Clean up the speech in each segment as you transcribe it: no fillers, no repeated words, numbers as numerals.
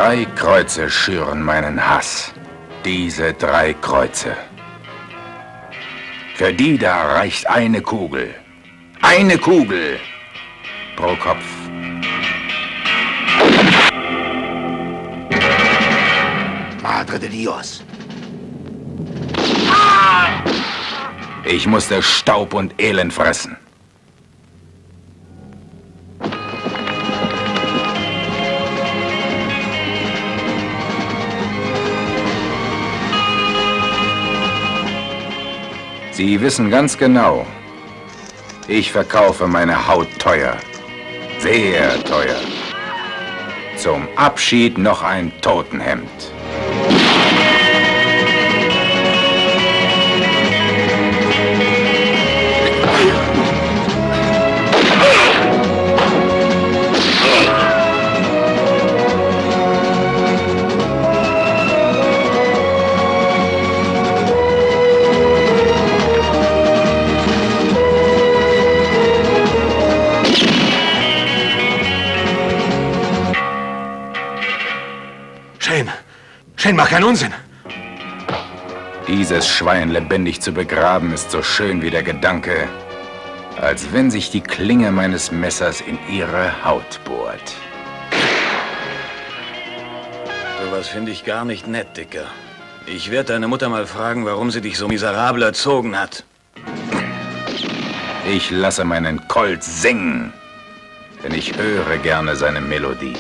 3 Kreuze schüren meinen Hass. Diese 3 Kreuze. Für die da reicht eine Kugel. Eine Kugel pro Kopf. Madre de Dios. Ich musste Staub und Elend fressen. Sie wissen ganz genau, ich verkaufe meine Haut teuer. Sehr teuer. Zum Abschied noch ein Totenhemd. Shane, mach keinen Unsinn. Dieses Schwein lebendig zu begraben ist so schön wie der Gedanke, als wenn sich die Klinge meines Messers in ihre Haut bohrt. Sowas finde ich gar nicht nett, Dicker. Ich werde deine Mutter mal fragen, warum sie dich so miserabel erzogen hat. Ich lasse meinen Colt singen, denn ich höre gerne seine Melodie.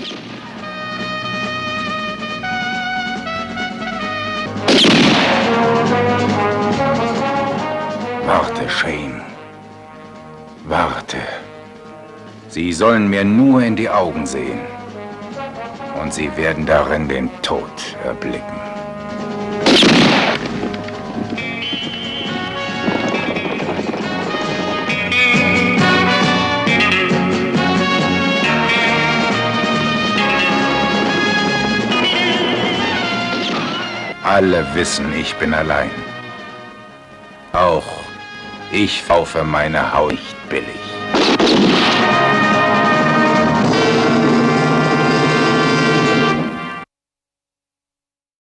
Warte, Shane. Warte. Sie sollen mir nur in die Augen sehen. Und sie werden darin den Tod erblicken. Alle wissen, ich bin allein. Auch ich kaufe meine Haut nicht billig.